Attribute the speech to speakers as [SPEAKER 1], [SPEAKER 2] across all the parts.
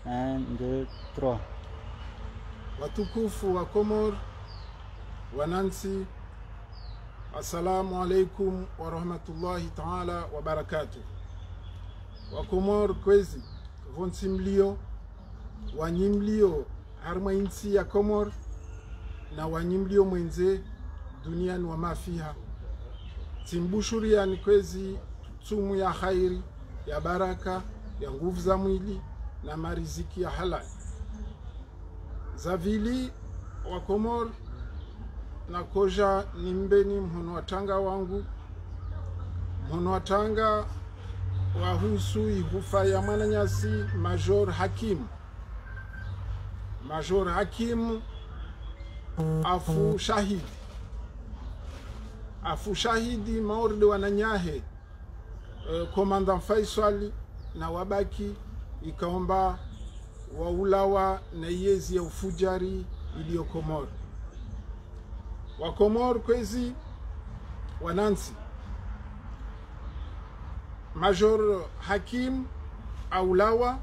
[SPEAKER 1] 1, 2, 3.
[SPEAKER 2] Watukufu wa Komor, wanansi, assalamu alaikum wa rahmatullahi ta'ala wa barakatuh. Wa Komor kwezi vonsi mlio, wanyimlio harma insi ya Komor na wanyimlio mwenze duniani wa mafiha. Timbushuriani kwezi tumu ya khairi, ya baraka, ya nguvu za mwili na mariziki ya halali. Zavili wa Komor na koja nimbeni mhono watanga wangu. Mhono watanga wahusu ihufa ya mwananyasi Major Hakim. Major Hakim afu shahidi maorde wananyahe Komanda Faisal na wabaki ikaomba waulawa na yezi ya ufujari iliyo Komor. Wa Komor kwezi wanansi, Major Hakim aulawa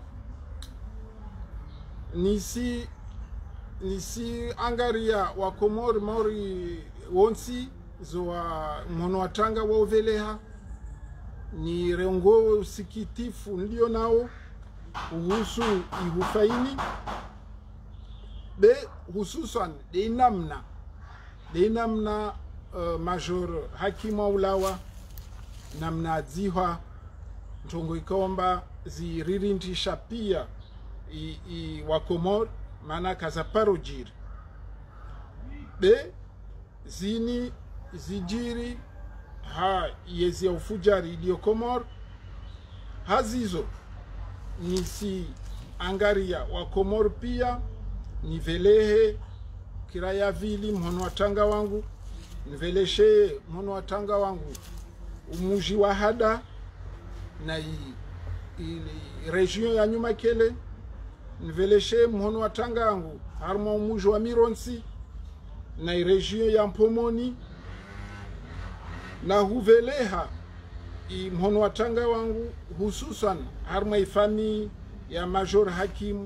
[SPEAKER 2] nisi angaria wa Komor maori wonsi zoa mhono watanga wa uveleha ni rengo usikitifu ndio nao uhusu ihufaini be hususan de namna Major Hakim aulawa namna dzihwa ntongo ikaomba ziririndisha pia wa Komor maana kaza parojiri be zini zijiri yezi ya ufujari iliyo Komor hazizo nisi angaria wa Komor pia nivelehe kiraya vili mhono watanga wangu, niveleshe mhono watanga wangu umuji wa Hada na region ya nyuma kele, niveleshe mhono watanga wangu harma umuji wa Mironsi na region ya Mpomoni, na huveleha mhono watanga wangu hususan harma ifami ya Major Hakim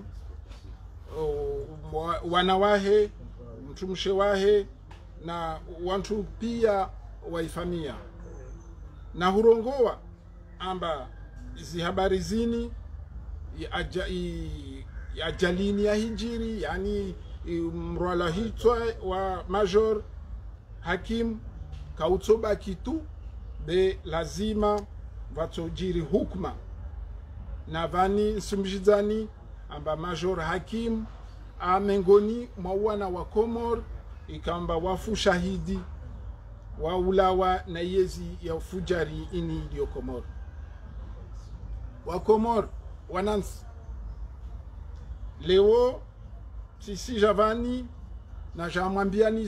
[SPEAKER 2] wanawahe mtumshe wahe na wantu pia waifamia na hurongoa amba zihabari zini ya jalini ya hijiri yani mrwala hitwa wa Major Hakim kautsoba kitu be lazima vatojiri hukma na vani sumjizani amba Major Hakim amengoni mwawana wa Komor ikamba wafu shahidi wa ulawa na yezi ya ufujari ini iliyo Komor. Wa Komor wanansi leo sisi javani na jamwambiani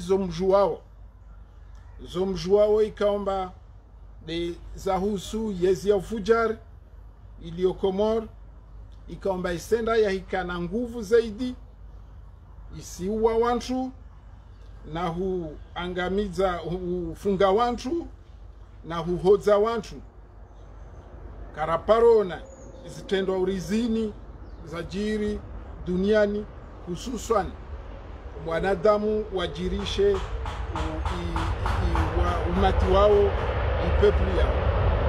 [SPEAKER 2] zomjuao ikaomba de zahusu yezi ya ufujari iliyo Komor ikaomba isenda ya hikana nguvu zaidi isiuwa wantu na huangamiza hufunga wantu na huhodza wantu karaparona zitendwa urizini zajiri duniani hususan wanadamu wajirishe umati wao ipepli yao.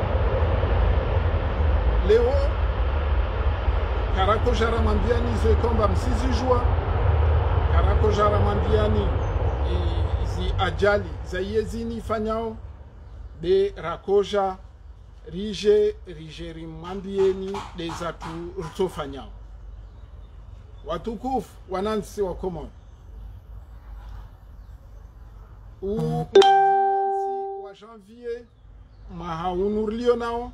[SPEAKER 2] Leo karako jara mambiani zekomba msizijua karako jara mambiani zi ajali za yezini fanyao de rakoja rije rimambieni de zatu rutofanyao. Watukufu wanansi wa Komor, wa janvier mahaunurlio nao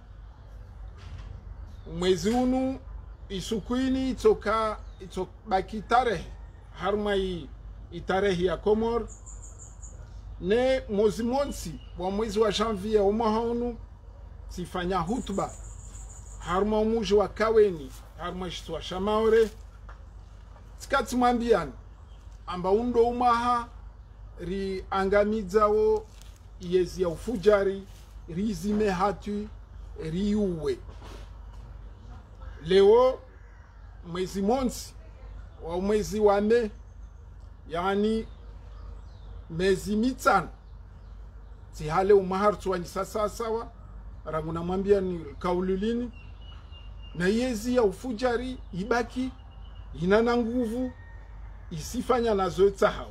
[SPEAKER 2] mwezi unu isukuini itobaki tarehe harma itarehe ya Komor ne mozimonsi wa mwezi wa janvier umahaunu sifanya hutuba harma umuji wa Kaweni harma shitwa Shamaore tikati mwambiani amba undo umaha ri angamidzawo yezi ya ufujari rizime hatu riuwe. Leo mwezi monsi wa mwezi wa Mei, yani mezi mitano tihale umahartu wa sasa sawa ranguna mwambia ni kaululini na yezi ya ufujari ibaki inana nguvu isifanya nazo tsahau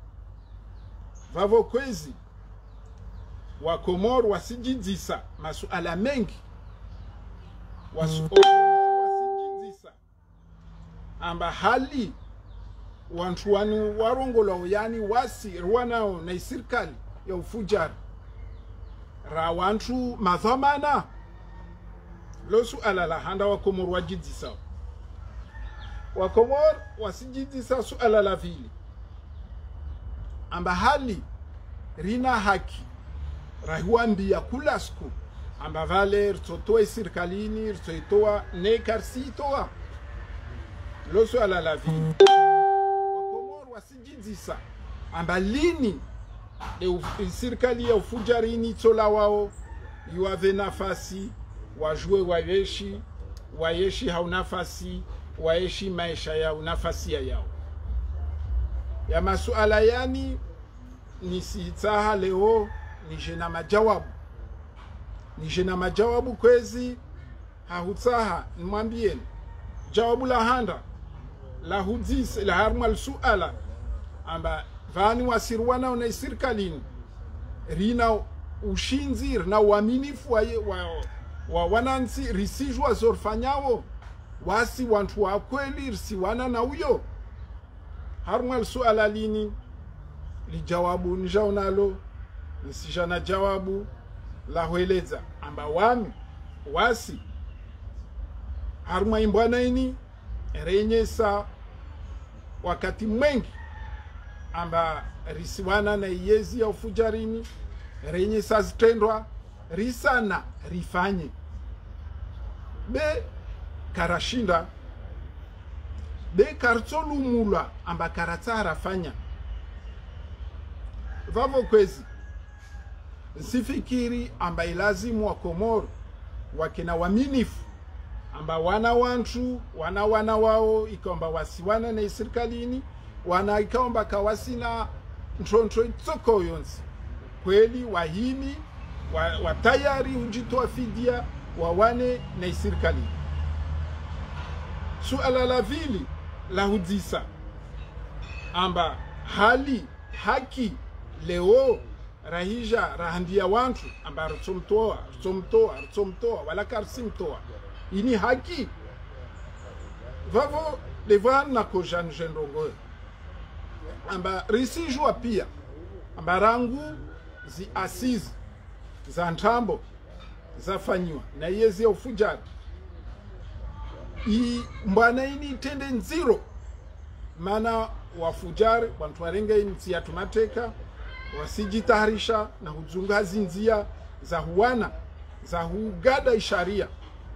[SPEAKER 2] vavo kwezi wa Komoro wasijidisa masuala mengi wasijidisa amba hali wantu wanu warongolo yani wasi rwanao na serikali ya ufujari ra wantu madhamana losu alala handa wa Komoro wajidisa wa Komoro wasijidisa suala la vili amba hali rina haki rahuambia kula siku amba vale ritotoa serikalini ritotoa nekarsitoa losu alala vili wa Komoro wasijidisa amba lini serikali ya ufujarini tola wao yuave nafasi wajue wayeshi haunafasi waeshi maisha yao nafasi yao ya masuala yani ni sitaha leo nije na majawabu kwezi hahutaha nimwambieni jawabu la handa la hudis la harmal suala amba vani wasirwana na serikalini rina ushinzi na uaminifu wa wanansi risijwa zorfanyawo wasi wantu wa kweli risiwana na uyo harmal suala lini lijawabu njaonalo nisijana jawabu la hueleza amba wasi harma imbwana ini renyesa wakati mwengi amba risiwana na yezi ya ufujarini renyesa zitendwa risana rifanye be karashinda be kartsolumulwa amba karatara fanya vavo kwezi sifikiri amba ilazimu wa Komoro wakina waminifu amba wana wao ikomba wasiwana na serikalini wana ikomba kawasina ntrontro tsoko yonsi kweli wahimi watayari ujitoa fidia wawane na serikalini suala la vili la hudisa amba haki leo rahija rahambia wantu amba rutsomtoa wala karsimtoa ini haki vavo levan na kojan jendongo amba risijua pia amba rangu zi asizi za ntambo zafanywa na yezi ya ufujari mbwana ini tende nziro mana wafujari wantu warenga inti ya tumateka wasijitaharisha na huzunga zinzia za huwana za hugada isharia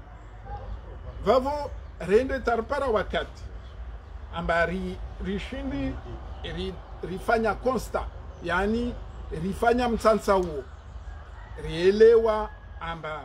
[SPEAKER 2] vavo rende tarpara wakati amba rishindi rifanya consta yani rifanya mtsansa huo rielewa amba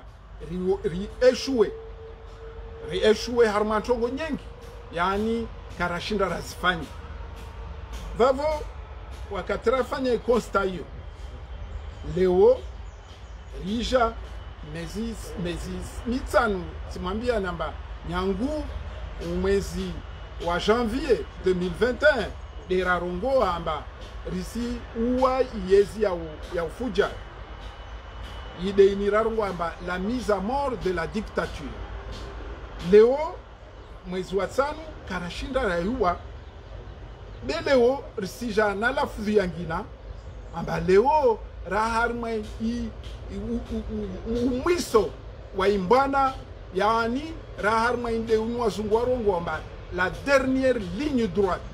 [SPEAKER 2] rieshue harmantongo nyengi yani karashinda razifanya vavo wakati rafanya consta hiyo leo risha mezi mitanu simwambia namba nyangu mwezi wa janvier 2021 derarongo amba risi uwa yezi ya ufuja ide inirarongo amba la mise à mort de la dictature leo mwezi wa tano karashinda rayuwa beleo risija na la fuyangina amba leo raharmai umwiso wa imbana yani raharmai de unwa zungwarongo amba la dernière ligne droite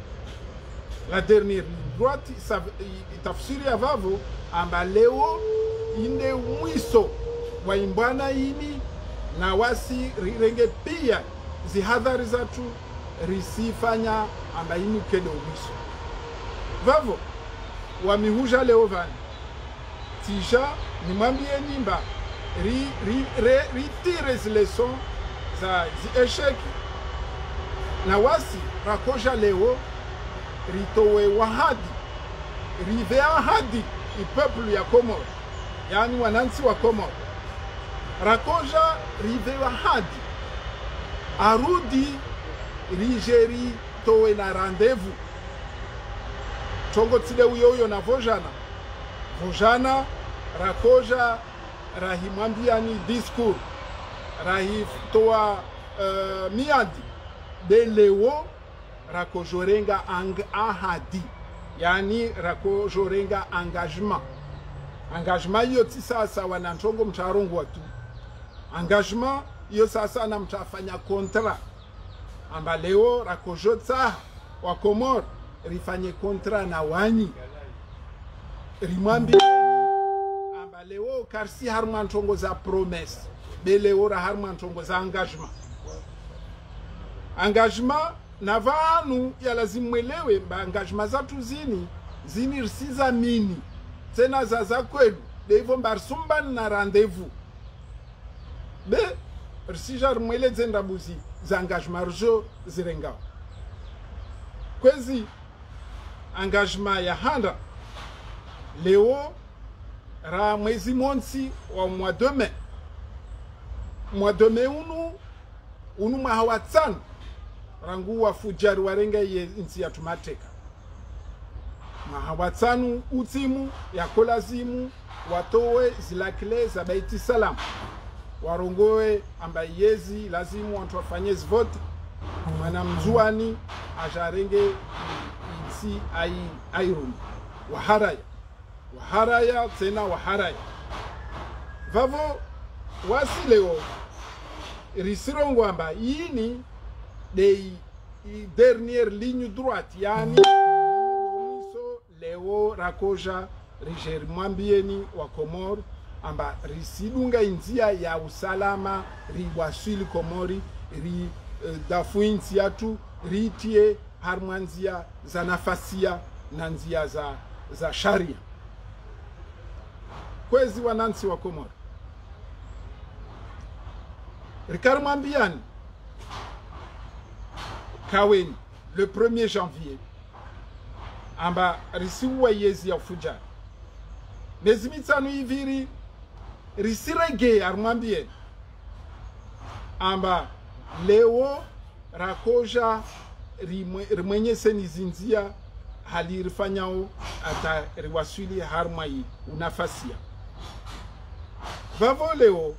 [SPEAKER 2] tafsiri ya vavo amba leo inde umwiso wa imbana ini na wasi rirenge pia zihadhari zatu risifanya amba inu kede umwiso vavo wamihuja leo vani tija nimwambie nimba retire zile leçons za échec na wasi rakoja leo ritowe wahadi rive ahadi ipeplu ya Komoro, yani wanansi wa Komoro. Rakoja rive wahadi arudi rigeri towe na rendezvous chongo tsile uyoyo na vojana rakoja rahimwambiani discours rahitoa miadi beleo rakojorenga ahadi, yani rakojorenga engagement hiyo sasa wanantongo mcharongwa tu engagement hiyo sasa na mtafanya kontra amba leo rakojotsa wa Komoro rifanye kontra na wanyi rimwambi amba leo karsi harma ntongo za promesse beleo ra harma ntongo za engagement na vanu ya lazimu mwelewe mba engagement zatu zini risiza mini tena za kwelu devo mbarsumba na rendezvous be risija rumwele zenda buzi za engagement rjo zirengao kwezi engagement ya handa leo ra mwezi monsi wa mois de mai unu mahawatsanu rangu wa fujari warenga ye insi ya tumateka mahawatsanu utimu ya kolazimu watowe zilakile za Baiti Salam warongoe amba yezi lazimu wantu wafanye vote mwana mzuani ajarenge insi airum waharaya tena waharaya vavo wasi leo risirongo amba yini de dernière ligne droite, yani so leo rakoja rigeri mwambieni wa Komoro amba risidunga inzia ya usalama riwasili Komori dafu inzia tu ritie harmanzia za nafasia na nzia za sharia kwezi wanansi wa Komoro rikari mwambiani kaweni le 1er janvier amba risiwa yezi ya fuja nezimitsanu iviri risirege armambie amba leo rakoja rimwenye senizinzia halirifanyao ata riwaswili harmai unafasia vavo leo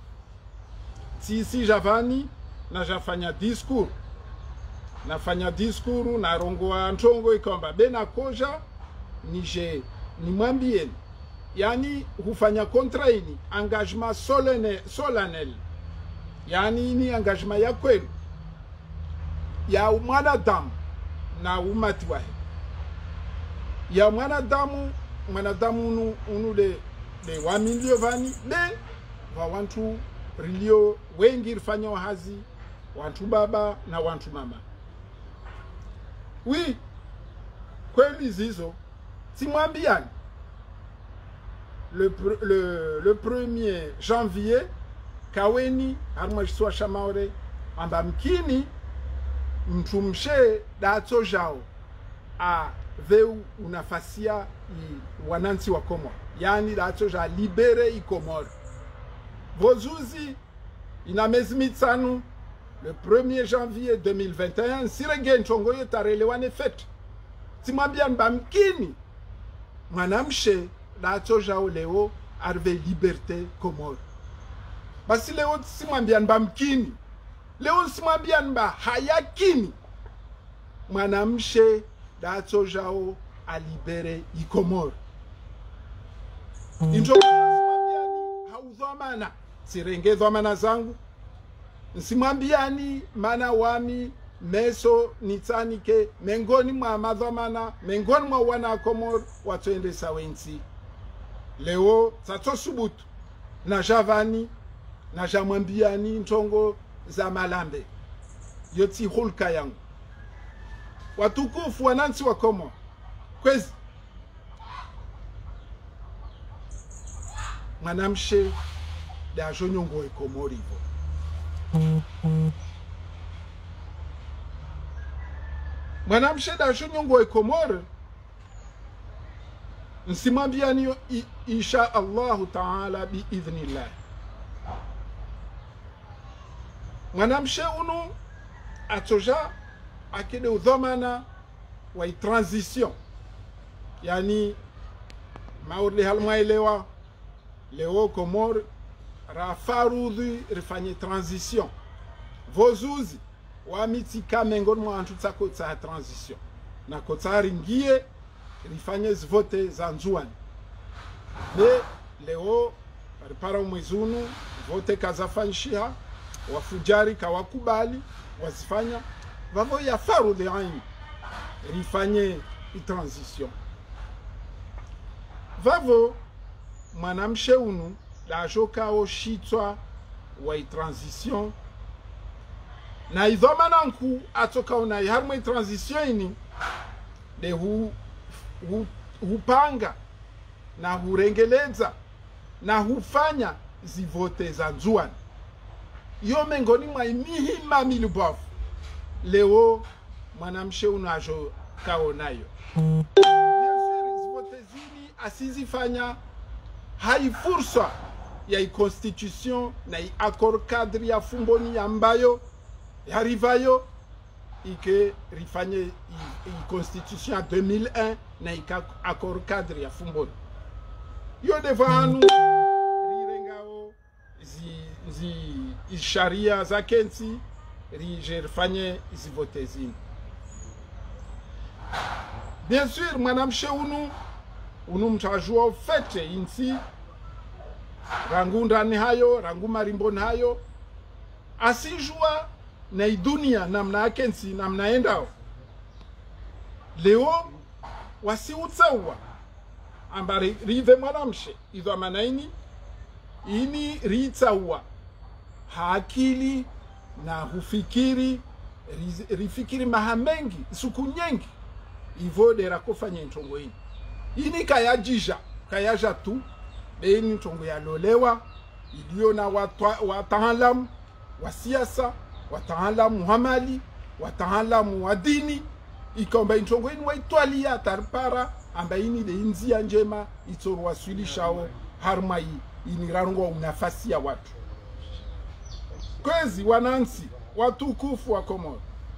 [SPEAKER 2] tisi javani na jafanya discours nafanya diskuru na rongoa ntongo ikomba bena koja ni mwambie yani hufanya kontra ini engagement solennel yani ni engagement ya kweli ya mwanadamu na umati wae ya mwanadamu unu de wa milio vani de wa wantu rilio wengi rifanya wahazi wantu baba na wantu mama. Oui, kweli zizo simwambiani le 1er janvier kaweni harma jiswa shamaore amba mkini mtumshe dato jao a veu unafasia wanansi wa Komoro, yani dato ja libere i Komoro vozuzi ina mezimitsanu le 1er janvier 2021 sirege nchongo yo tarelewane fet simwambia mbamkini mwanamshe dato jao leo arve liberte Komoro basi leo simwambia mbamkini leo simwambia mba hayakini mwanamshe dato jao alibere i Komoro injo simwambiani haudhamana sirenge dhamana zangu nsimwambiani mana wami meso nitsanike mengoni mwa madhamana mengoni mwa wana Komoro watwende sawensi leo tato subutu na javani na jamwambiani ntongo za malambe yoti hulka yangu watukufu wanansi wa Komoro kwezi mwanamshe da jonyongo e Komoro hivyo mwanamshe da shunyongo e Komore nsimwambia niyo insha Allahu ta'ala biidhnillah. Mwanamshe unu atoja akide udhamana wa transition, yani maudli halmaelewa leo Komore rafarudhi rifanye transition vozuzi wa mitika mengoni mwa antu tsako tsa transition na kotsa ringie rifanye zvote za nzuani me leo paripara umwezunu vote kazafanyishiha wafujari kawakubali wazifanya vavo ya farudhi aini rifanye transition vavo mwanamshe unu lajoka o shitwa wa transition na idhomana nku atoka una harma transition ini de hupanga na hurengeleza na hufanya zivote za nzuani yo mengoni mwa mihima milubafu leo mwanamshe unajo kaonayo zivote zini asizifanya hai fursa ya constitution na accord cadre ya fumboni ambayo yarivayo ike rifanye constitution 2001 na accord cadre ya fumboni yo devanu rirengao zi sharia za kensi rifanye zivote zini. Bien sûr mwanamshe unu mtajua fete insi rangu ndani hayo rangu marimboni hayo asijua na dunia namna akensi namna endao leo wasiutsawa ambari rive mwanamshe idho manaini ini ritsawa hakili na hufikiri rifikiri mahamengi suku nyengi ivo dera kufanya ntongo ini kayajija kayaja tu beni ntongo ya lolewa iliyo na wataalamu wa siasa, wataalamu wa mali, wataalamu wa dini ikomba ntongo ini waitwalia tarpara ambaini de inzia njema itoro wasilishao harmai inirarungwa unafasi ya watu kwezi wanansi watukufu wa Komoro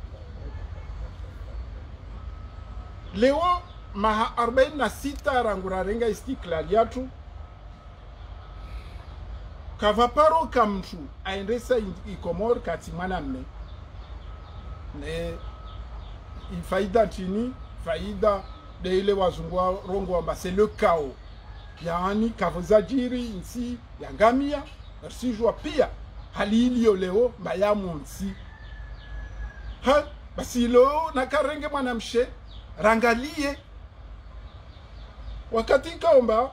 [SPEAKER 2] leo maha 46 rangura renga istiklal yatu kavaparo kamtu aendesa ikomor kati mwanamme ne ifaida tini faida de ile wazungwa rongo wamba c'est le chaos yani kavuzajiri nsi ya ngamia ersijwa pia hali iliyo leo mayamu nsi ha basi leo nakarenge mwanamshe rangalie wakati kaomba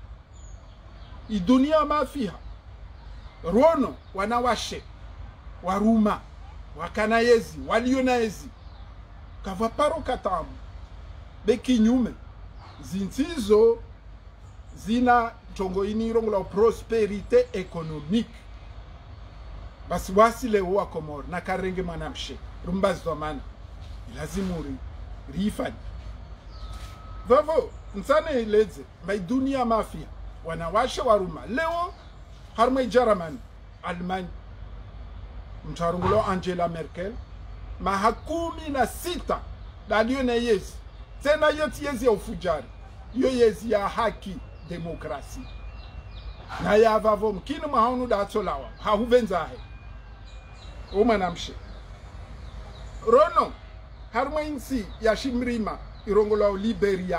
[SPEAKER 2] idunia mafiha rono wanawashe waruma wakanayezi walionaezi kavaparo katamu bekinyume zintizo zina tongo inirongo la prosperite économique basi wasi leo wa Komoro na karenge mwanamshe rumbazi dhamana lazimuri rifani vavo nsane ileze dunia mafia wanawasha waruma leo harma Germany Almanya mtarungulo Angela Merkel mahakumi na 6 dalio na yezi tena yoti yezi ya ufujari yo yezi ya haki demokrasi na ya vavo mkini mahaunu da atolawa hahuvenzahe umanamshe rono harma insi ya shimrima irongolo Liberia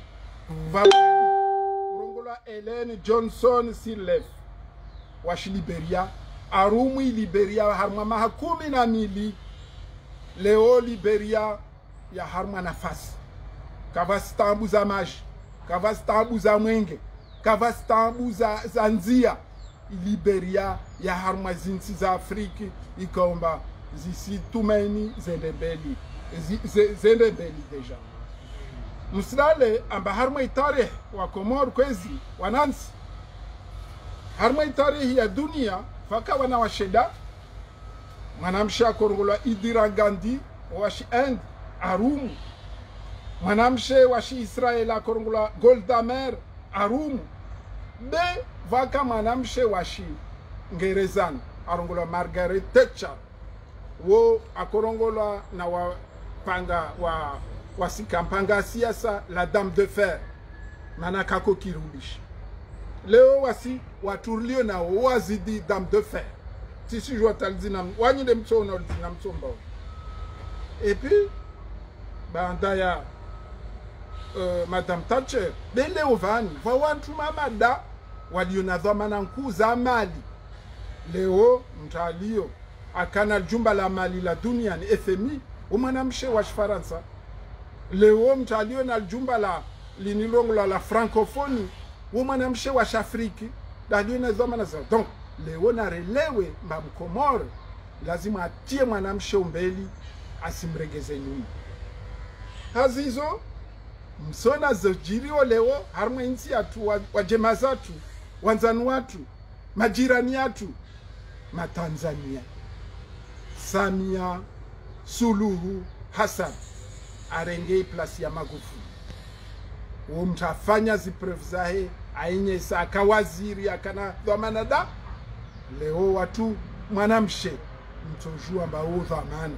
[SPEAKER 2] irongolo Ellen Johnson Sirleaf washi Liberia arumu Liberia harma mahakumi na mili leo Liberia ya harma nafasi kavastambu za maji kavastambu za mwenge kavastambu za nzia Liberia ya harma zinsi za Afriki ikomba zisi tumeni zendebeli deja msilale amba harma itare wa Komoro kwezi wanansi harma itare ya dunia faka wanawasheda mwanamsha korongolwa Indira Gandhi washi End arumu. Mwanamshe wa shi Israel akorongola Golda Meir arumu. Be vaka mwanamshe wa shi Ngerezani arongola Margaret Thatcher wo akorongola na wapanga wasikampanga siasa la Dame de Fer manakako kirubishi. Leo wasi waturlio na wazidi Dame de Fer. Tisi jwa talzina wanyide mtsono na mtsomba. Et puis bandaya Madame Thatcher bele ovani vawantu mamada walionadhama na nkuu za mali. Leo mtalio akana jumba la mali la dunia ni FMI umwanamshe wa Faransa. Leo mtalio na jumba la linilongo la francophonie umwanamshe wa Afriki dalio na dhama na za. Donc leo na relewe mbamkomoro lazima atie mwanamshe umbeli asimregeze nyuma. Hazizo msona zojirio leo harma insi atu wajema zatu wanzanu watu majirani atu matanzania Samia Suluhu Hassan arengei plasi ya Magufuli mtafanya zipreve zahe ainye saka waziri akana dhamana da leo watu mwanamshe mtojua mbao dhamana.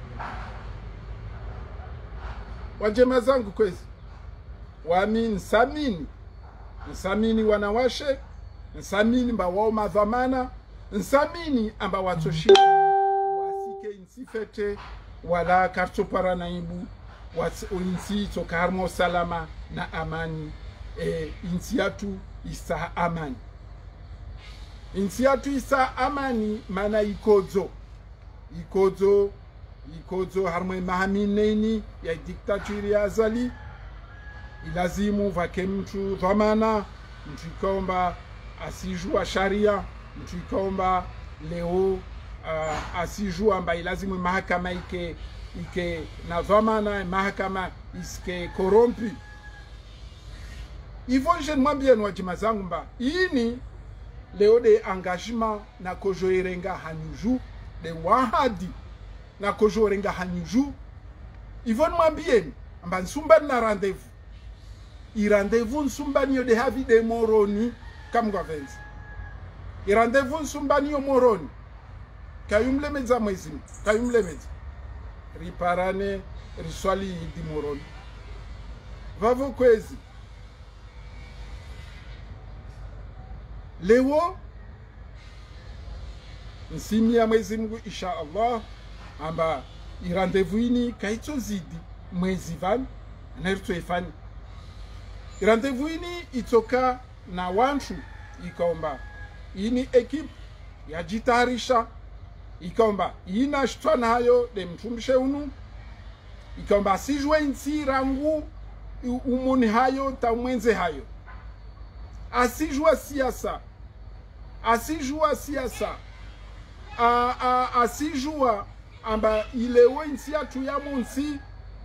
[SPEAKER 2] Wajema zangu kwezi wami nsamini wanawashe, nsamini mba wao madhamana, nsamini amba watoshia wasike insifete wala kartopara naibu insi toka harmo salama na amani. Insi yatu isa amani, insi yatu isa amani mana ikodzo harmo mahamineni ya diktaturi ya azali. Ilazimu vake mtu dhamana, mtu ikaomba asijua sharia, mtu ikaomba leo asijua amba ilazimu mahakama ike na dhamana, mahakama iske korompi. Hivyo je mwambie wajima zangu mba ini leo de engagement na kojoerenga hanyuju de wahadi na kojoerenga hanyuju. Hivyo mwambie mba nsumba na rendez-vous. I rendez-vous nsumbanio de havi de moroni kamgwa venzi. I rendez-vous nsumbanio moroni kayumlemeza mwezimu kayumlemeza riparane riswali di moroni vavo kwezi lewo nsimi ya mwezimu insha Allah amba i rendez-vous ini kaito zidi mwezi vani nerto ifani. Rendez-vous ini itoka na wantu ikaomba ini ekipu ya jitarisha ikaomba ina shtwana hayo de mtumshe unu ikaomba sijwe insi rangu umuni hayo tamwenze hayo asijua siasa asijua amba ilewe insi atu ya munsi.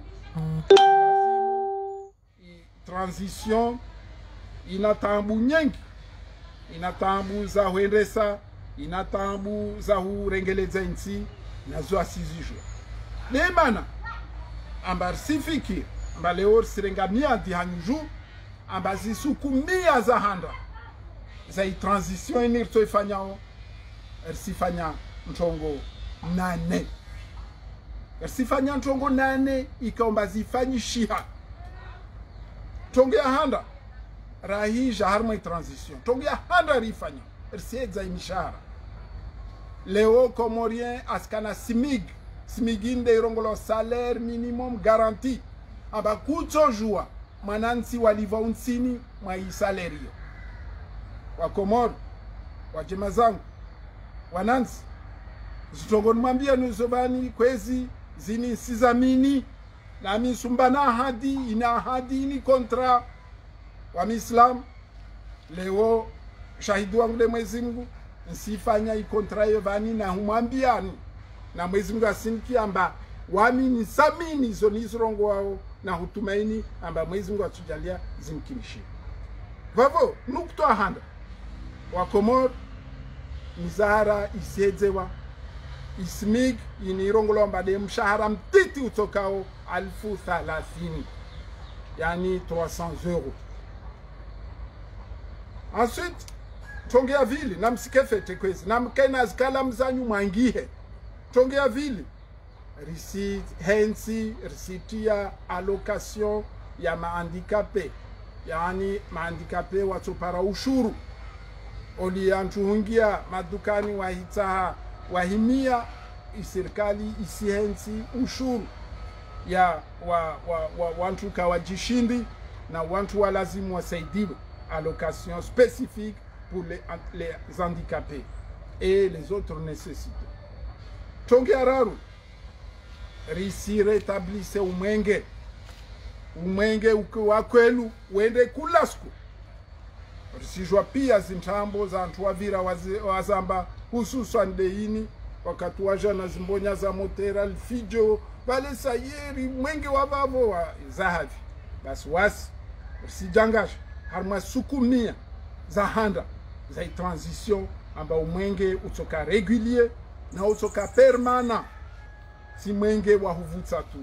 [SPEAKER 2] Transition inatambu nyengi, inatambu za huendesa, inatambu za hurengeleza insi nazo asizijua. Lemana amba sifiki amba leo sirengamia di hanju amba zisukumia za handa za transition inirto ifanyao ersifanya mtongo nane. Ersifanya mtongo nane ikaomba zifanyi shiha tongea handa rahija harma transition tongea handa rifanya ersieza imishara leo komorien askana smiginde irongolo salaire minimum garanti aba kutojua manansi waliva unsini mwa salario wa komor wa jemazangu wanansi zitongoni mwambia nuzobani kwezi zini sizamini na misumbana ahadi ina ahadi ni kontra wa mislam leo shahidi wangu de Mwenyezi Mungu nsifanya ikontra yo vani na humwambiani na Mwenyezi Mungu asiniki amba wamini samini zo nizirongo wao na hutumaini amba Mwenyezi Mungu atujalia zimkinishi vavo nukto handa wa komor mizara isedzewa ismig inirongolomba de mshahara mtiti utokao 1030, yani 300 euros. Ensuite tongea vili na msikefete kwezi na mkena zikala mzanyu mwangihe tongea vili risiti ya allocation ya mahandikape, yani mahandikape watopara ushuru oliantuhungia madukani wahitaha wahimia serikali isihensi ushuru ya wantu kawajishindi na wantu walazimu wasaidiwe, allocation spécifique pour les handicapés et les autres nécessités. Tongea raru risi retablise umwenge ukiwa kwelu wende kulasku risijwa pia zintambo za antu wavira wazamba hususan deini wakati wajana zimbonya za motera alfijo wale sayeri mwenge wavavo wa zahavi basi wasi risijangasha harma sukumia za handa za transition amba umwenge utoka regulier na utoka permanent, si mwenge wa huvutsa tu.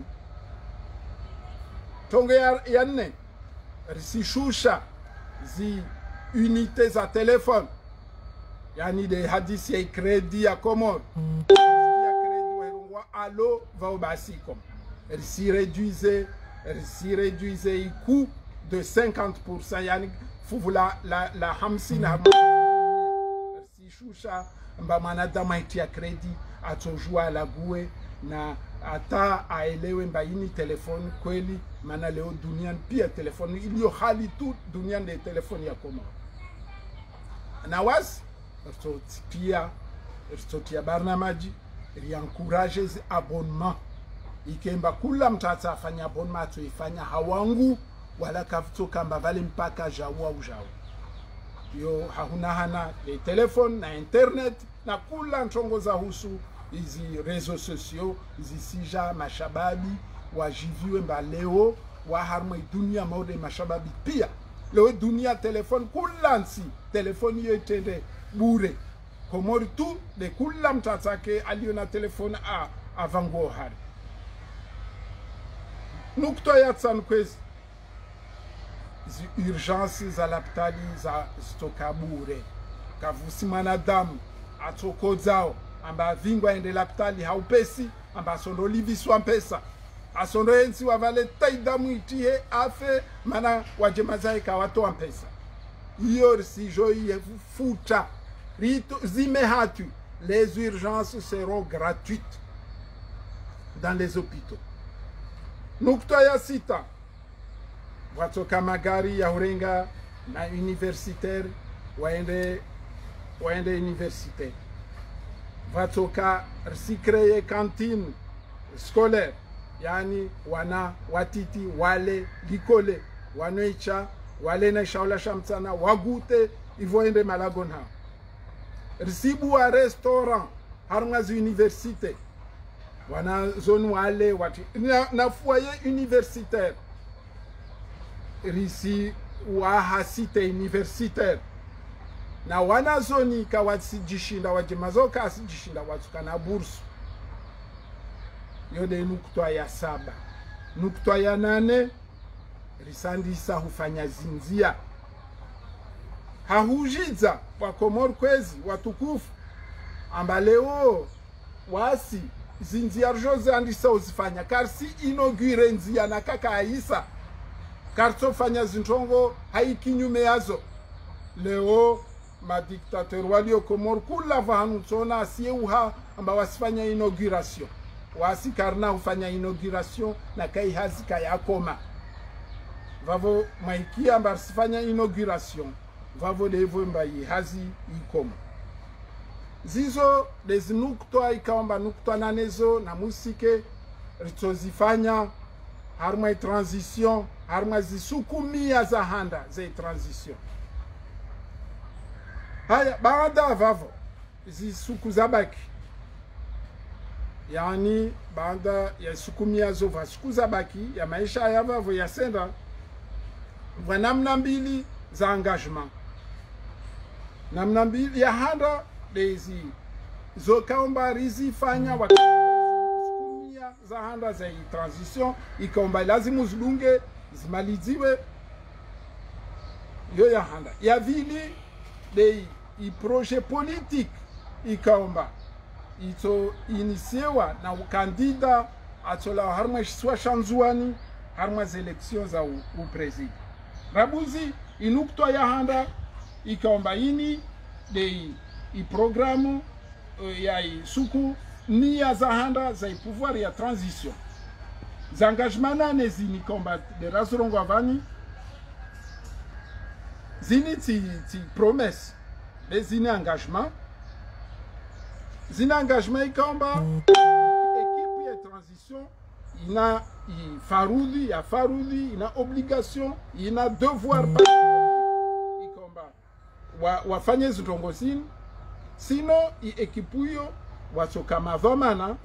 [SPEAKER 2] Tonge ya nne risishusha zi unité za telefone, yani de hadisi ya kredi ya Komoro ya kredi wa alo va basikom risi réduise i coût de 50%, yani fuvula la hamsina risishusha mba manadama itia kredi atojua lague na ata aelewe mba ini telefoni kweli, mana leo duniani pia telefoni ilio hali tu duniani de telefoni ya Komoro. Na wasi pia tia barnamaji riankuraje zi abonnement ikemba kula mtata afanya abonnement atoifanya hawangu wala kafutoka mba vale mpaka jawa ujawa yo hahuna le telefone na internet na kula ntongo za husu izi réseaux sociaux izi sija mashababi wajiviwe mba leo waharmwe dunia maude mashababi pia leo dunia telefone kula nsi telefone yo itende bure Komori tu de kula mtatake alio na telefone avango hari nukto ya tsan kwezi zi urgence za laptali za stoka bure kavusi manadamu atoko zao amba vingwa ende laptali haupesi amba sondo liviswa mpesa asondo ensi wavale taidamu itie afe mana wajemazae kawato mpesa iyo si joi futa rito zimehatu. Les urgences seront gratuites dans les hôpitaux. Nukta ya sita watoka magari ya urenga na universitaire waende universitaire watoka risikreye cantine scolaire, yani wana watiti wale likole wanoicha wale na shaula shamtsana wagute ivoende malagon ha risibu wa restaurant harungazi université wana zone wale wati na foyer universitaire risi wa hasite universitaire na wana zoni kawatsi jishinda wajemazoka asijishinda watuka na bursu yode nukutwa ya 7. Nukutwa ya 8 risandisa hufanya zinzia hahujiza wa Komoro kwezi watukufu amba leo wasi zinzia rjoze andisa uzifanya karsi inaugure nzia na kaka aisa karto fanya zintongo haikinyume yazo leo madiktateur walio Komoro kula vahanu tsona asiye uha amba wasifanya inauguration wasi karna ufanya inauguration na kai hazika ya koma vavo maikia amba sifanya inauguration vavo devo mbayi hazi ikoma zizo lezi nukutwa ikawamba nukutwa nanezo na musike ritozifanya harma transition harma zisukumia za handa za transition haya baada vavo zisuku zabaki yani baada ya sukumia zo vasuku zabaki ya maisha ya vavo ya senda namna mbili za engagement namna mbili ya handa lezi zokaomba rizifanya wakumia za handa za transition ikaomba lazimu zidunge zimaliziwe yo ya handa ya vili de i projet politique ikaomba ito inisiewa na ukandida atola harma swa shanzuani harma election za upresidi rabuzi inukto ya handa ikaomba ini de i programu ya suku nia za handa za pouvoir ya transition za engagement nane zini komba de rasorongo avani zini ti promesse de zini engagement ikomba equipe ya transition ina farudi ina obligation ina devoir ikomba wafanye zitongo zini sino ekipuyo watoka madhamana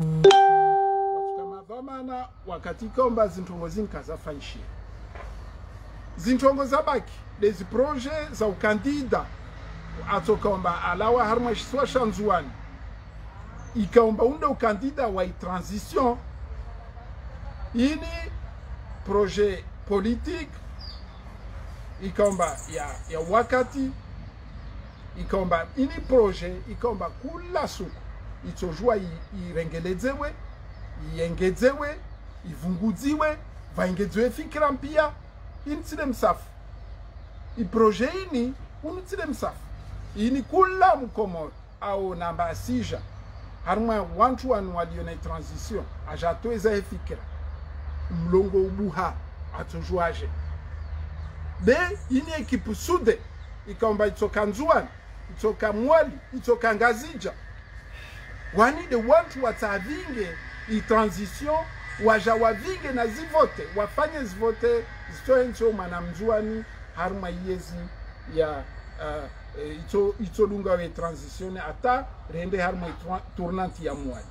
[SPEAKER 2] wakati komba zintongo zinkazafanyishia zintongo zabaki lezi projet za ukandida atokomba alawa harma swa shanzuani ikaomba unda ukandida wa transition ini projet politique ikaomba ya wakati ikaomba ini projet ikaomba kula suku itojua irengelezewe iengezewe ivunguziwe vaengezewe fikira mpia initile msafu iprojet ini unitile msafu ini kula mkomoro au namba asija harma wantu wanu waliona transition ajatoeza efikira mlongo ubuha atojuaje de ini ekipu sude ikaomba itoka nzuani itoka mwali itoka ngazija wani de wantu watavinge i transition waja wavinge na zivote wafanye zivote zitoe ncho manamzuani harma yezi ya ito lunga we transition ata rende harma tournante ya mwali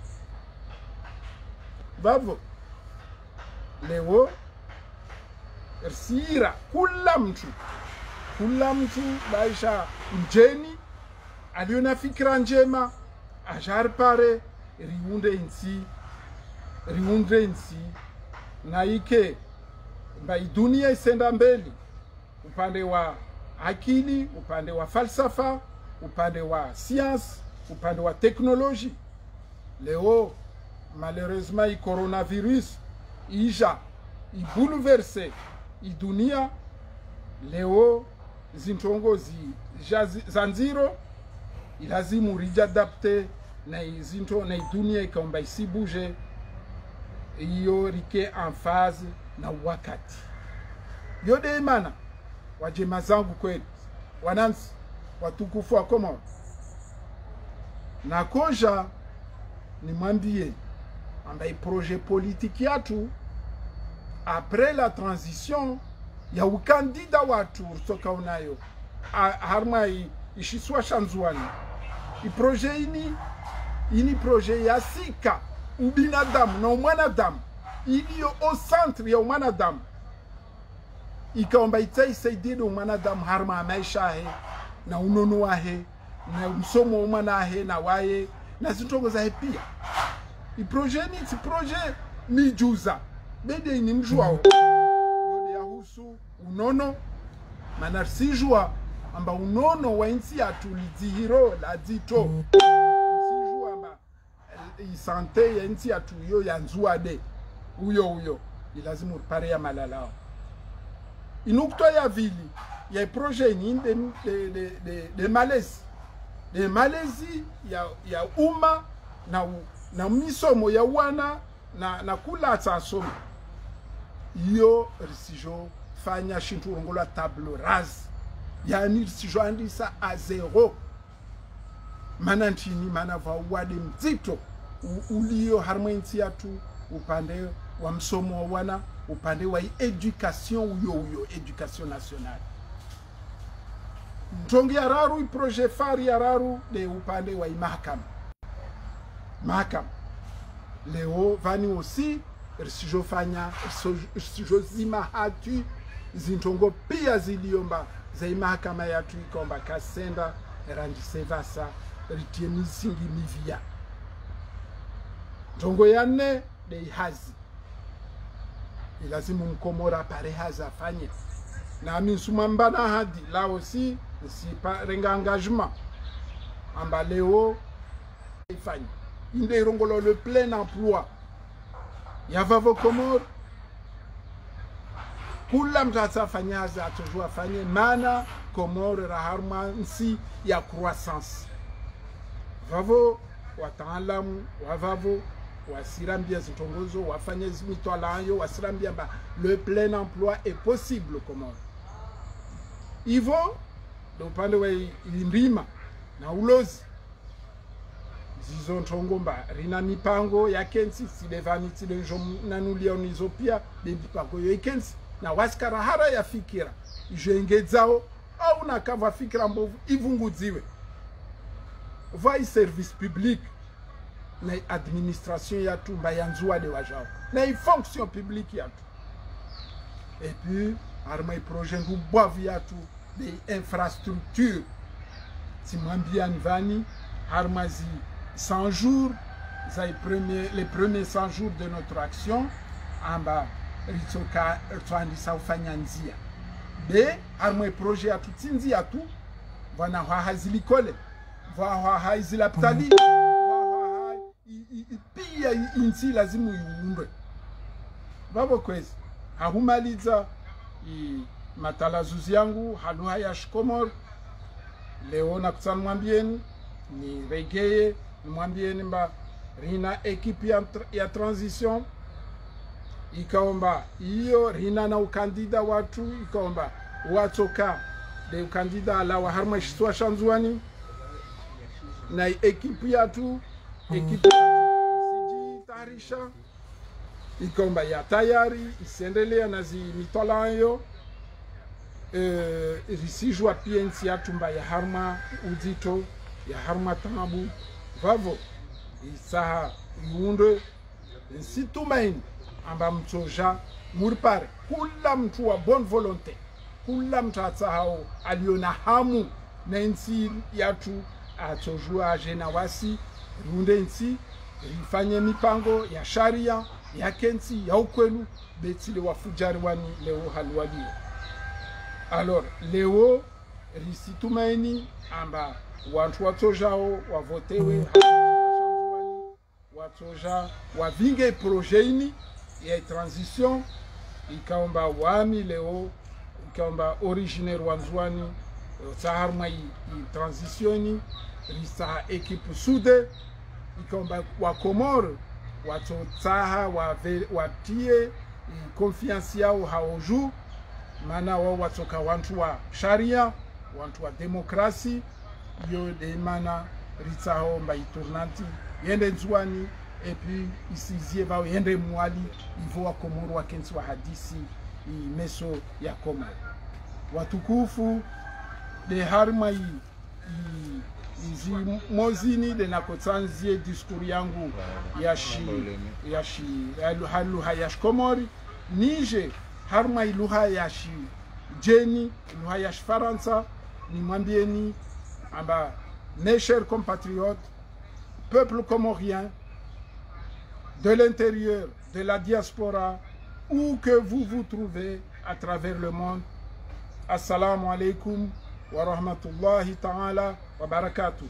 [SPEAKER 2] vavo leo ersira kula mtu baisha mjeni aliona fikira njema ajarpare riunde insi na ike mba dunia isenda mbele upande wa akili, upande wa falsafa, upande wa science, upande wa teknoloji. Leo malheureusement i coronavirus ija ibouleverse i dunia. Leo zintongo zanziro ilazimu rijadapte na zinto na dunia ikaomba isibuje iyo rike en phase na wakati. Yode imana wajema zangu kweli wanansi watukufu wa Komoro, na koja ni mwambie ambaye projet politique yatu après la transition ya ukandida watu toka unayo harma ishiswa shanzuani i projet ini projet ya sika ubinadamu na umwanadamu iliyo au centre ya umwanadamu ikaomba itaisaidie umwanadamu harma maisha he na unono wahe na msomo umanahe na waye na zintongo za pia i projet ni projet mijuza bede ni mjwao yode ya husu unono manar sijua amba unono wa insi atulizihiro la dito sijua amba isante ya insi atuyo ya nzuade uyo ilazimu pare ya malalao inukto ya vili ya projet ni de malezi de malezi ya umma na misomo ya wana na kula tasoma iyo risijo fanya shintu rongola table rase yani risijo andisa a zero manantini manava wade mzito ulio harmointi yatu upande wa msomo wa wana upande wa education uyo education nationale ntongi ya raru projet fari ya raru de upande wa mahakama leo vani aussi risijo fanya risijo zima hatu zintongo pia ziliomba za mahakama yatu ikomba kasenda rangi sevasa ritieni singi mivia Tongo ya nne ni hazi. Ilazimu mkomora pare hazi afanye. Na minsumamba na hadi là aussi si pas renga engagement. Amba leo ifanye. Inde irongolo le plein emploi. Yavavo Komoro. Kula mtu atafanya hazi atojua afanye. Mana Komoro raharma nsi ya croissance. Vavo wataalamu wavavo wasirambia zitongozo wafanye mitwala ayo wasirambia ba le plein emploi est possible Komoro. Ivo do upande wa Imbima na ulozi zizo ntongomba rina mipango ya kensi silevani tile nanulia onizopia mipango yo kensi na waskara hara ya fikira ijengezao au nakava fikira mbovu ivungudziwe vai service public na administration ya tu mbayanzua de wajao na fonction publique ya tu et puis arma projet ngu boavi ya tu des infrastructures si mwambia nvani arma zi 100 jours les premiers 100 jours de notre action amba ritsoka twandisa ufanya nzia be arma projet ya tu tinzi ya tu wana hazilikole wa haizilaptali pia insi lazimu iundwe babo kwezi ahumaliza matalazuzi yangu haluha ya Komoro leo na kutsana mwambieni ni regeye ni mwambieni mba rina ekipi ya transition ikaomba iyo rina na ukandida watu ikaomba watoka de ukandida ala wa harma shitwa shanzuani na ekipi ya tu ekipi siji tarisha ikomba ya tayari isendelea na zi mitwala ayo risijua PNC ya tumba ya harma uzito ya harma tabu vavo isaha iunde nsitumaini amba mtoja murpare kula mtu wa bonne volonté kula mtu atsahao aliona hamu na nsi yatu atojua jena wasi runde nsi rifanye mipango ya sharia ya kensi ya ukwelu betile wafujari wani leo halwali. Alors leo risitumaini amba watu watojao wavotewe watoja wavinge projeini ya transition ikaomba wami leo ikaomba originaire wanzwani saharma i transitioni risa ekipu sude ikaomba wa Komoro watu taha watie confiance yao haoju mana wao watoka wantu wa sharia wantu wa demokrasi yo de mana ritsaho mba iturnanti yende nzwani et puis isizie bao yende mwali ivo wa Komoro wa kensi wa hadisi meso ya Komoro watukufu de harma izi mozini de nakotsanzie diskuru yangu yashi haluha ya Komori nije harma iluha yashi jeni iluha yashi Faransa ni mwambieni amba mes chers compatriotes peuple comorien de l'intérieur de la diaspora où que vous vous trouvez à travers le monde assalamu alaikum wa rahmatullahi ta'ala wa barakatuh.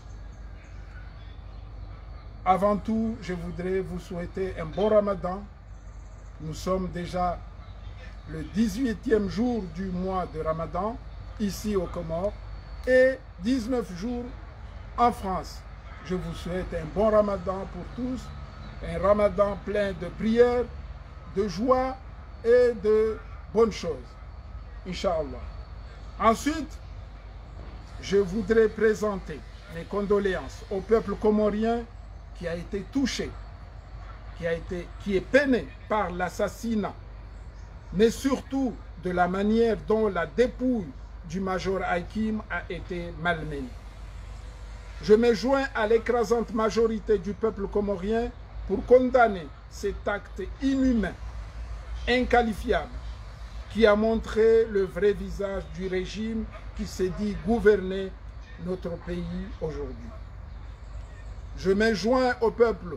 [SPEAKER 2] Avant tout, je voudrais vous souhaiter un bon Ramadan. Nous sommes déjà le 18e jour du mois de Ramadan, ici au Comores, et 19 jours en France. Je vous souhaite un bon Ramadan pour tous, un Ramadan plein de prières, de joie et de bonnes choses. Inch'Allah. Ensuite, je voudrais présenter mes condoléances au peuple comorien qui a été touché, qui est peiné par l'assassinat, mais surtout de la manière dont la dépouille du major Hakim a été malmenée. Je me joins à l'écrasante majorité du peuple comorien pour condamner cet acte inhumain, inqualifiable, qui a montré le vrai visage du régime qui s'est dit gouverner notre pays aujourd'hui. Je me joins au peuple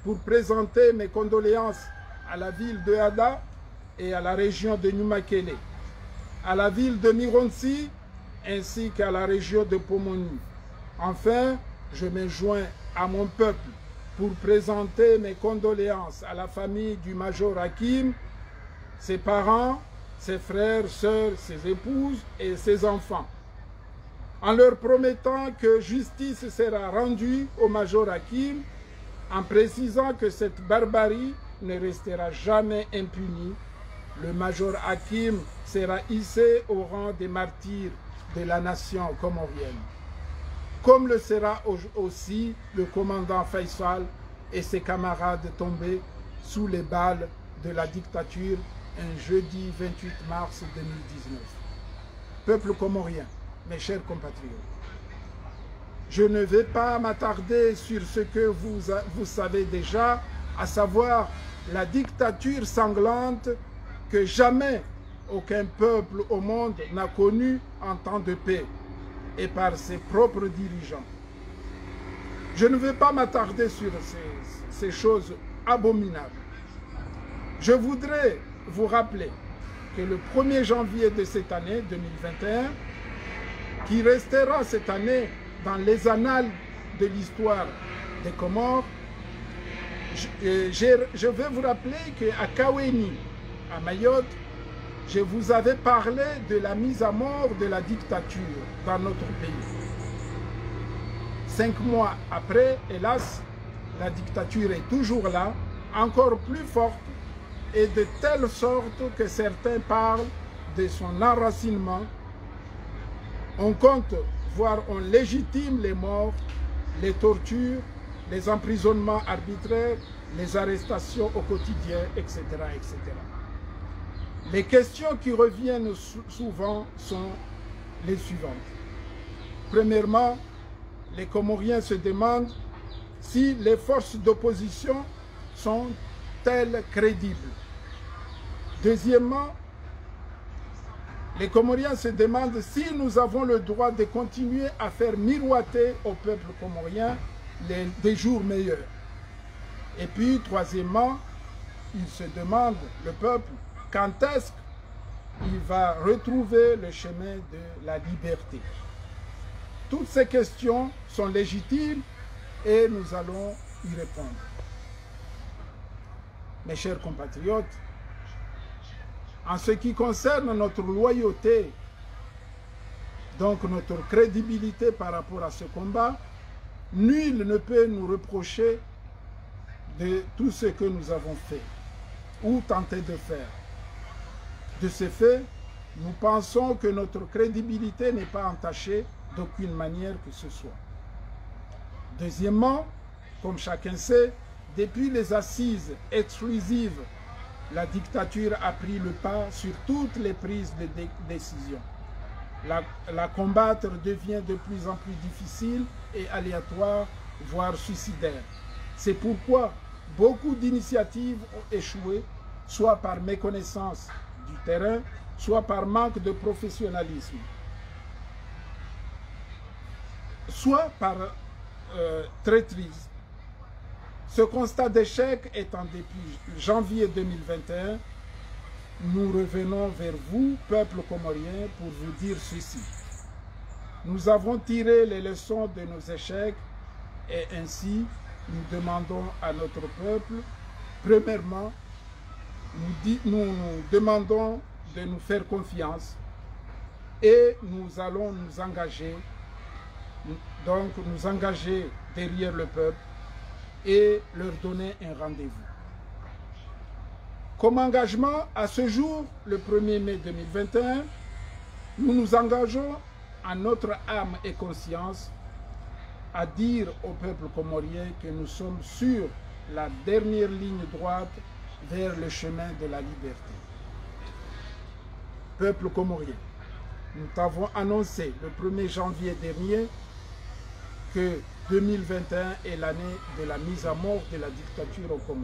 [SPEAKER 2] pour présenter mes condoléances à la ville de Ada et à la région de Numakele, à la ville de Mironsi ainsi qu'à la région de Pomoni. Enfin, je me joins à mon peuple pour présenter mes condoléances à la famille du Major Hakim, ses parents, ses frères, sœurs, ses épouses et ses enfants, en leur promettant que justice sera rendue au Major Hakim, en précisant que cette barbarie ne restera jamais impunie. Le Major Hakim sera hissé au rang des martyrs de la nation comorienne, comme le sera aussi le commandant Faisal et ses camarades tombés sous les balles de la dictature un jeudi 28 mars 2019. Peuple comorien, mes chers compatriotes, je ne vais pas m'attarder sur ce que vous savez déjà, à savoir la dictature sanglante que jamais aucun peuple au monde n'a connue en temps de paix et par ses propres dirigeants. Je ne vais pas m'attarder sur ces choses abominables. Je voudrais vous rappeler que le 1er janvier de cette année 2021, qui restera cette année dans les annales de l'histoire des Comores, je vais vous rappeler qu'à Kaweni, à Mayotte, je vous avais parlé de la mise à mort de la dictature dans notre pays. 5 mois après, hélas, la dictature est toujours là, encore plus forte, et de telle sorte que certains parlent de son enracinement. On compte, voire on légitime les morts, les tortures, les emprisonnements arbitraires, les arrestations au quotidien, etc., etc. Les questions qui reviennent souvent sont les suivantes. Premièrement, les Comoriens se demandent si les forces d'opposition sont-elles crédibles. Deuxièmement, les Comoriens se demandent si nous avons le droit de continuer à faire miroiter au peuple comorien des jours meilleurs. Et puis, troisièmement, ils se demandent, le peuple, quand est-ce qu'il va retrouver le chemin de la liberté. Toutes ces questions sont légitimes et nous allons y répondre. Mes chers compatriotes, en ce qui concerne notre loyauté, donc notre crédibilité par rapport à ce combat, nul ne peut nous reprocher de tout ce que nous avons fait ou tenté de faire. De ce fait, nous pensons que notre crédibilité n'est pas entachée d'aucune manière que ce soit. Deuxièmement, comme chacun sait, depuis les assises exclusives, la dictature a pris le pas sur toutes les prises de décision. La combattre devient de plus en plus difficile et aléatoire, voire suicidaire. C'est pourquoi beaucoup d'initiatives ont échoué, soit par méconnaissance du terrain, soit par manque de professionnalisme, soit par traîtrise. Ce constat d'échec étant depuis janvier 2021, nous revenons vers vous, peuple comorien, pour vous dire ceci. Nous avons tiré les leçons de nos échecs et ainsi nous demandons à notre peuple, premièrement, nous demandons de nous faire confiance et nous allons nous engager, donc nous engager derrière le peuple et leur donner un rendez-vous. Comme engagement, à ce jour, le 1er mai 2021, nous nous engageons en notre âme et conscience à dire au peuple comorien que nous sommes sur la dernière ligne droite vers le chemin de la liberté. Peuple comorien, nous t'avons annoncé le 1er janvier dernier que 2021 est l'année de la mise à mort de la dictature aux Comores.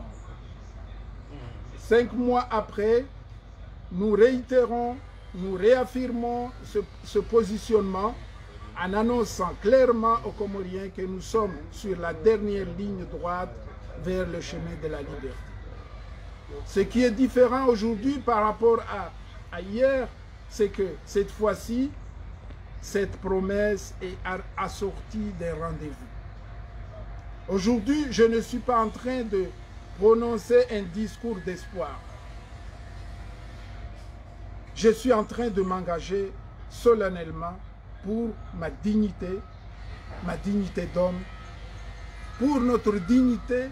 [SPEAKER 2] 5 mois après, nous réitérons, nous réaffirmons ce positionnement en annonçant clairement aux Comoriens que nous sommes sur la dernière ligne droite vers le chemin de la liberté. Ce qui est différent aujourd'hui par rapport à hier, c'est que cette fois-ci, cette promesse est assortie d'un rendez-vous. Aujourd'hui, je ne suis pas en train de prononcer un discours d'espoir. Je suis en train de m'engager solennellement pour ma dignité d'homme, pour notre dignité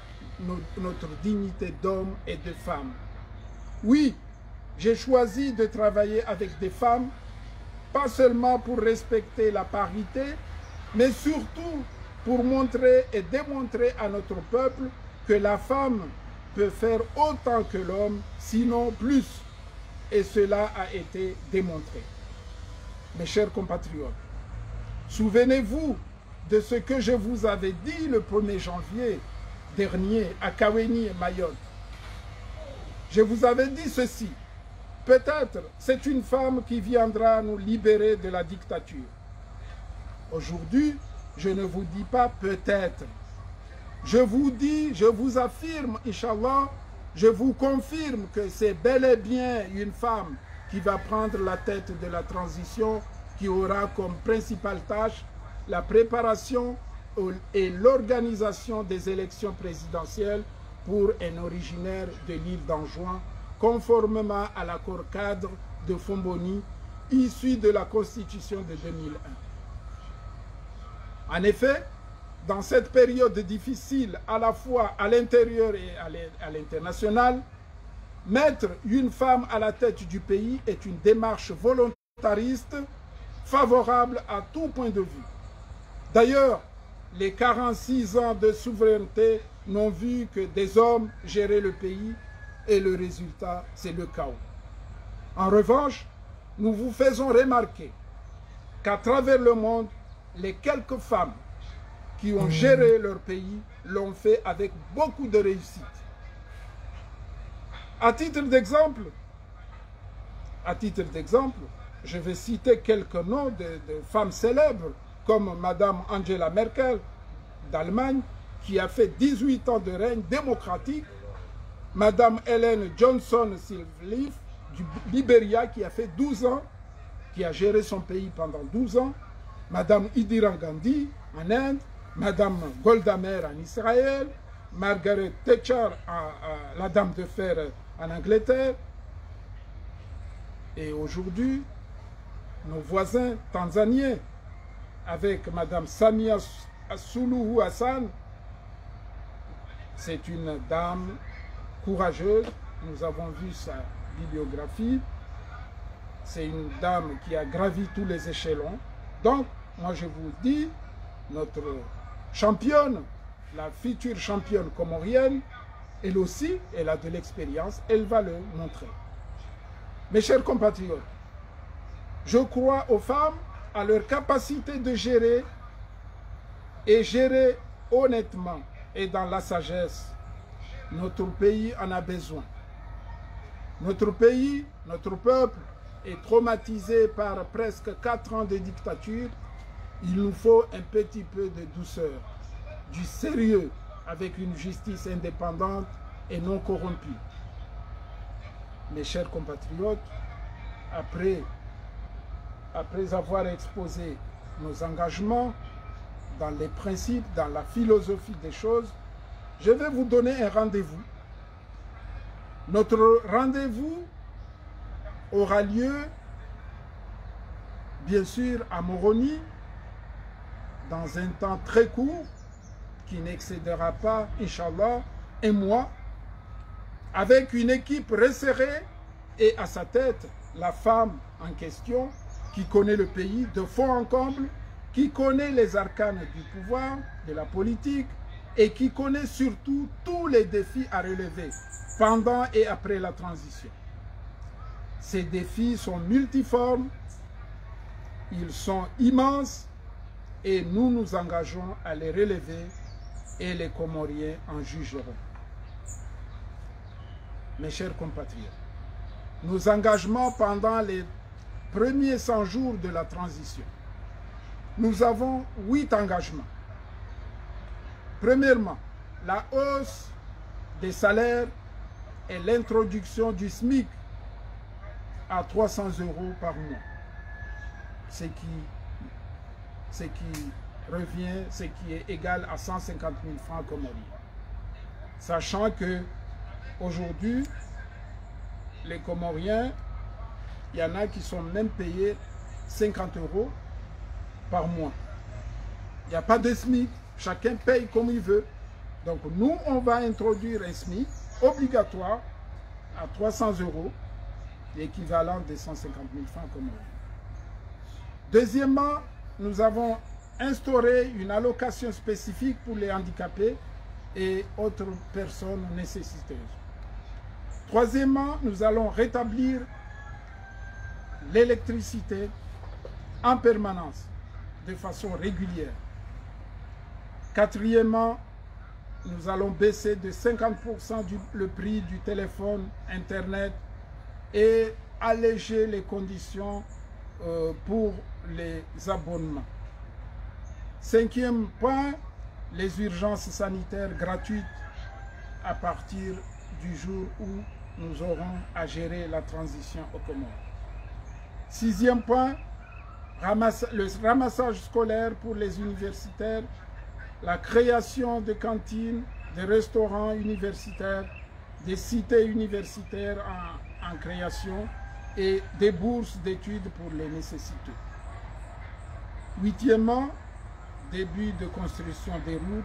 [SPEAKER 2] d'homme et de femme. Oui, j'ai choisi de travailler avec des femmes, pas seulement pour respecter la parité, mais surtout pour montrer et démontrer à notre peuple que la femme peut faire autant que l'homme, sinon plus. Et cela a été démontré. Mes chers compatriotes, souvenez-vous de ce que je vous avais dit le 1er janvier dernier à Kaweni et Mayotte. Je vous avais dit ceci: peut-être c'est une femme qui viendra nous libérer de la dictature. Aujourd'hui, je ne vous dis pas peut-être. Je vous dis, je vous affirme, Inch'Allah, je vous confirme que c'est bel et bien une femme qui va prendre la tête de la transition, qui aura comme principale tâche la préparation et l'organisation des élections présidentielles pour un originaire de l'île d'Anjouan, conformément à l'accord cadre de Fomboni, issu de la Constitution de 2001. En effet, dans cette période difficile, à la fois à l'intérieur et à l'international, mettre une femme à la tête du pays est une démarche volontariste favorable à tout point de vue. D'ailleurs, les 46 ans de souveraineté n'ont vu que des hommes gérer le pays et le résultat, c'est le chaos. En revanche, nous vous faisons remarquer qu'à travers le monde, les quelques femmes qui ont géré leur pays l'ont fait avec beaucoup de réussite. À titre d'exemple, je vais citer quelques noms de femmes célèbres, comme Madame Angela Merkel d'Allemagne, qui a fait 18 ans de règne démocratique, Madame Ellen Johnson Sirleaf du Libéria, qui a fait 12 ans, qui a géré son pays pendant 12 ans, Madame Indira Gandhi en Inde, Madame Golda Meir en Israël, Margaret Thatcher, la dame de fer en Angleterre. Et aujourd'hui, nos voisins tanzaniens, avec Madame Samia Suluhu Hassan, c'est une dame courageuse. Nous avons vu sa bibliographie. C'est une dame qui a gravi tous les échelons. Donc, moi je vous dis, notre championne, la future championne comorienne, elle aussi, elle a de l'expérience, elle va le montrer. Mes chers compatriotes, je crois aux femmes, à leur capacité de gérer, et gérer honnêtement et dans la sagesse. Notre pays en a besoin. Notre pays, notre peuple est traumatisé par presque 4 ans de dictature. Il nous faut un petit peu de douceur, du sérieux, avec une justice indépendante et non corrompue. Mes chers compatriotes, après avoir exposé nos engagements dans les principes, dans la philosophie des choses, je vais vous donner un rendez-vous. Notre rendez-vous aura lieu, bien sûr, à Moroni, dans un temps très court, qui n'excédera pas, Inch'Allah, 1 mois, avec une équipe resserrée et à sa tête, la femme en question, qui connaît le pays de fond en comble, qui connaît les arcanes du pouvoir, de la politique, et qui connaît surtout tous les défis à relever pendant et après la transition. Ces défis sont multiformes, ils sont immenses, et nous nous engageons à les relever, et les Comoriens en jugeront. Mes chers compatriotes, nos engagements pendant les premiers 100 jours de la transition, nous avons 8 engagements. Premièrement, la hausse des salaires et l'introduction du SMIC à 300 € par mois, ce qui est égal à 150 000 francs comoriens. Sachant que aujourd'hui, les Comoriens, il y en a qui sont même payés 50 € par mois. Il n'y a pas de SMIC, chacun paye comme il veut. Donc nous, on va introduire un SMIC obligatoire à 300 €, l'équivalent de 150 000 francs comoriens. Deuxièmement, nous avons instauré une allocation spécifique pour les handicapés et autres personnes nécessiteuses. Troisièmement, nous allons rétablir l'électricité en permanence, de façon régulière. Quatrièmement, nous allons baisser de 50% le prix du téléphone, Internet et alléger les conditions pour les abonnements. Cinquième point, les urgences sanitaires gratuites à partir du jour où nous aurons à gérer la transition aux Comores. Sixième point, le ramassage scolaire pour les universitaires, la création de cantines, de restaurants universitaires, des cités universitaires en création et des bourses d'études pour les nécessiteux. Huitièmement, début de construction des routes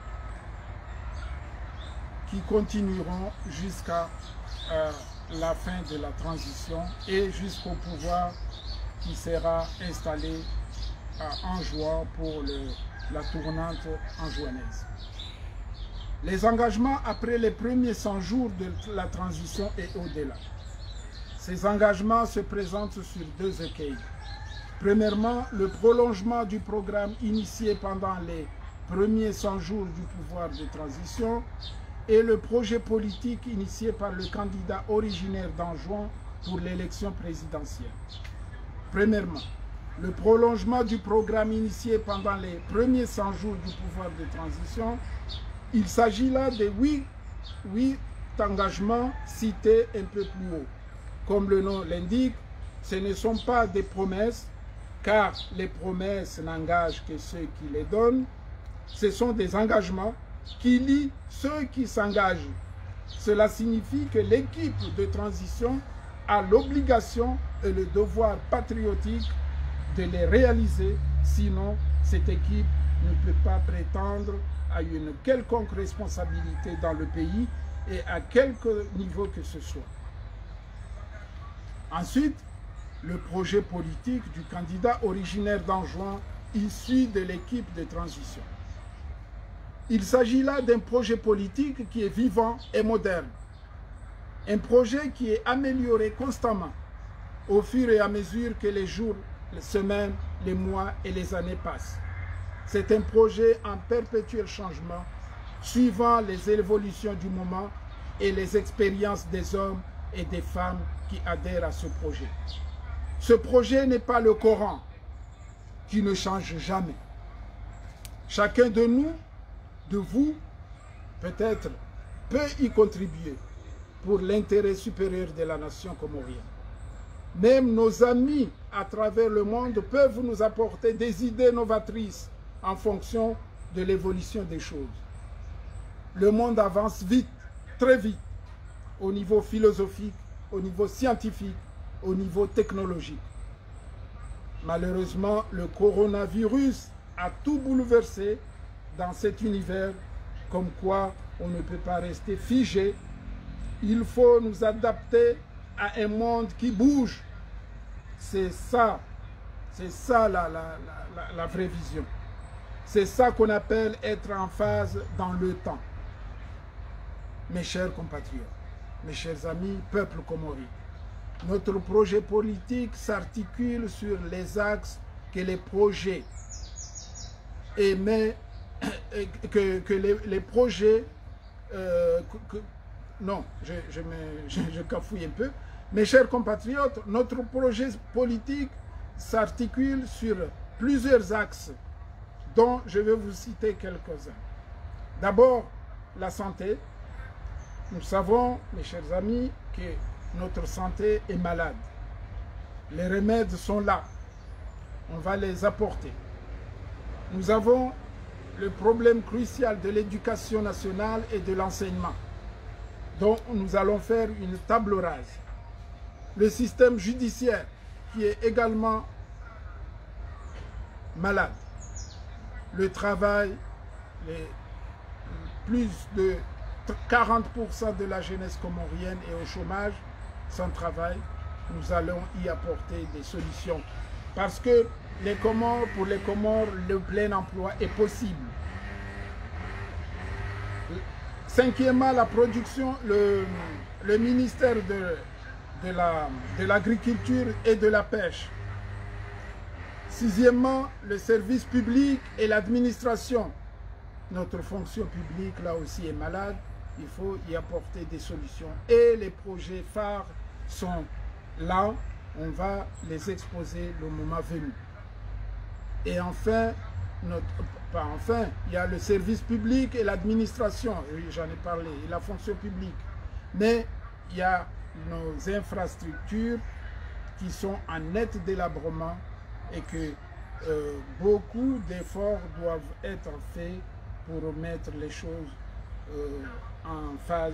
[SPEAKER 2] qui continueront jusqu'à la fin de la transition et jusqu'au pouvoir qui sera installé à Anjouan pour la tournante anjouanaise. Les engagements après les premiers 100 jours de la transition et au-delà. Ces engagements se présentent sur deux écueils. Premièrement, le prolongement du programme initié pendant les premiers 100 jours du pouvoir de transition et le projet politique initié par le candidat originaire d'Anjouan pour l'élection présidentielle. Premièrement, le prolongement du programme initié pendant les premiers 100 jours du pouvoir de transition. Il s'agit là de 8 engagements cités un peu plus haut. Comme le nom l'indique, ce ne sont pas des promesses, car les promesses n'engagent que ceux qui les donnent. Ce sont des engagements qui lient ceux qui s'engagent. Cela signifie que l'équipe de transition a l'obligation et le devoir patriotique de les réaliser, sinon cette équipe ne peut pas prétendre à une quelconque responsabilité dans le pays et à quelque niveau que ce soit. Ensuite, le projet politique du candidat originaire d'Anjouan issu de l'équipe de transition. Il s'agit là d'un projet politique qui est vivant et moderne. Un projet qui est amélioré constamment au fur et à mesure que les jours, les semaines, les mois et les années passent. C'est un projet en perpétuel changement, suivant les évolutions du moment et les expériences des hommes et des femmes qui adhèrent à ce projet. Ce projet n'est pas le Coran, qui ne change jamais. Chacun de nous, de vous, peut-être, peut y contribuer pour l'intérêt supérieur de la nation comorienne. Même nos amis à travers le monde peuvent nous apporter des idées novatrices en fonction de l'évolution des choses. Le monde avance vite, très vite, au niveau philosophique, au niveau scientifique, au niveau technologique. Malheureusement, le coronavirus a tout bouleversé dans cet univers, comme quoi on ne peut pas rester figé. Il faut nous adapter à un monde qui bouge. C'est ça la vraie vision. C'est ça qu'on appelle être en phase dans le temps. Mes chers compatriotes, mes chers amis, peuple comorien, notre projet politique s'articule sur les axes que les projets émettent, les projets... non, je cafouille un peu. Mes chers compatriotes, notre projet politique s'articule sur plusieurs axes, dont je vais vous citer quelques-uns. D'abord, la santé. Nous savons, mes chers amis, que notre santé est malade. Les remèdes sont là. On va les apporter. Nous avons le problème crucial de l'éducation nationale et de l'enseignement, dont nous allons faire une table rase. Le système judiciaire, qui est également malade. Le travail, plus de 40% de la jeunesse comorienne est au chômage, sans travail. Nous allons y apporter des solutions. Parce que pour les Comores, le plein emploi est possible. Cinquièmement, la production, le ministère de l'Agriculture et de la Pêche. Sixièmement, le service public et l'administration. Notre fonction publique, là aussi, est malade. Il faut y apporter des solutions. Et les projets phares sont là. On va les exposer le moment venu. Et enfin, il y a le service public et l'administration. Oui, j'en ai parlé. Et la fonction publique. Mais il y a nos infrastructures qui sont en net délabrement et que beaucoup d'efforts doivent être faits pour remettre les choses en phase.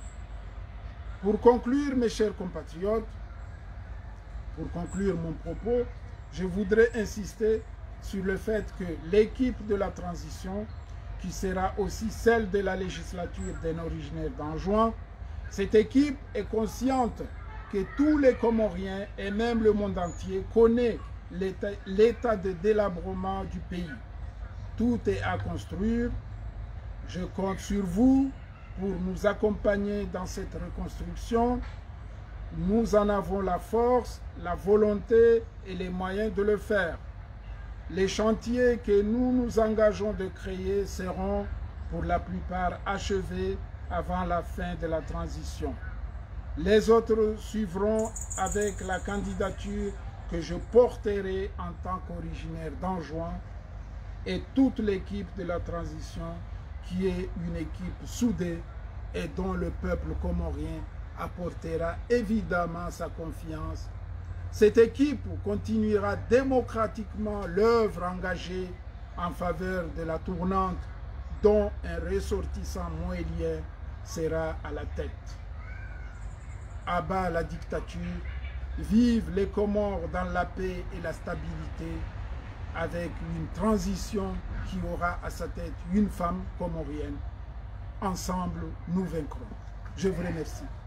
[SPEAKER 2] Pour conclure, mes chers compatriotes, pour conclure mon propos, je voudrais insister sur le fait que l'équipe de la transition, qui sera aussi celle de la législature des originaires d'Anjouan, cette équipe est consciente que tous les Comoriens et même le monde entier connaissent l'état de délabrement du pays. Tout est à construire. Je compte sur vous pour nous accompagner dans cette reconstruction. Nous en avons la force, la volonté et les moyens de le faire. Les chantiers que nous nous engageons de créer seront pour la plupart achevés avant la fin de la transition. Les autres suivront avec la candidature que je porterai en tant qu'originaire d'Anjouan et toute l'équipe de la transition qui est une équipe soudée et dont le peuple comorien apportera évidemment sa confiance. Cette équipe continuera démocratiquement l'œuvre engagée en faveur de la tournante dont un ressortissant moélien sera à la tête. À bas la dictature, vive les Comores dans la paix et la stabilité, avec une transition qui aura à sa tête une femme comorienne. Ensemble, nous vaincrons. Je vous remercie.